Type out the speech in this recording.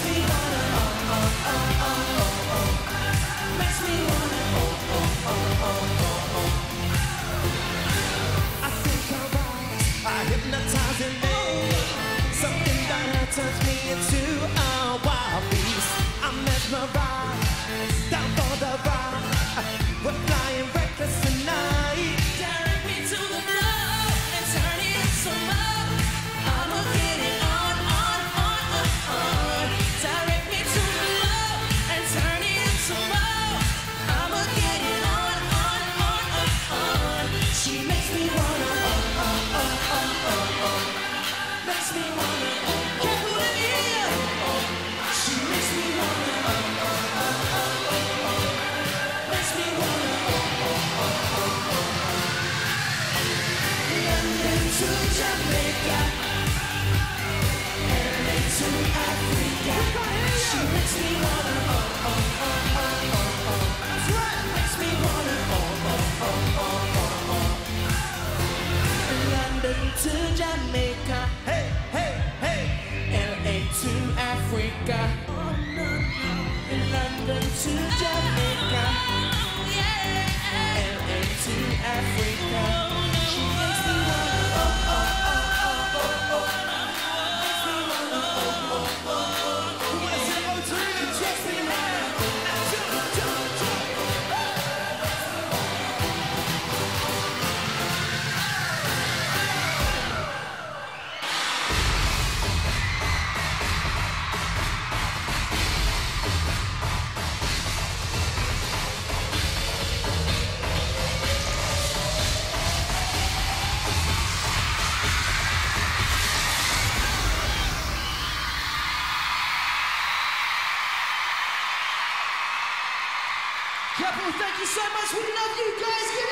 me wanna, makes me wanna, I think I'll rise, hypnotizing me. Something that her turns me into a wild beast. I'm mesmerized, down for the ride. We're flying reckless tonight. Direct me to the floor and turn it up some more. I'ma get it on. Direct me to the floor and turn it up some more. I'ma get it on. She makes me wanna, makes me wanna, can't believe it. She makes me wanna, makes me wanna. London to Jamaica, LA to Africa. She makes me wanna, that's right. Makes me wanna, London to Jamaica, hey, hey, hey. LA to Africa, London to Jamaica, LA to Africa. She makes me wanna, makes me wanna, you wanna say oh to me? Trust me now. Couple, thank you so much. We love you guys.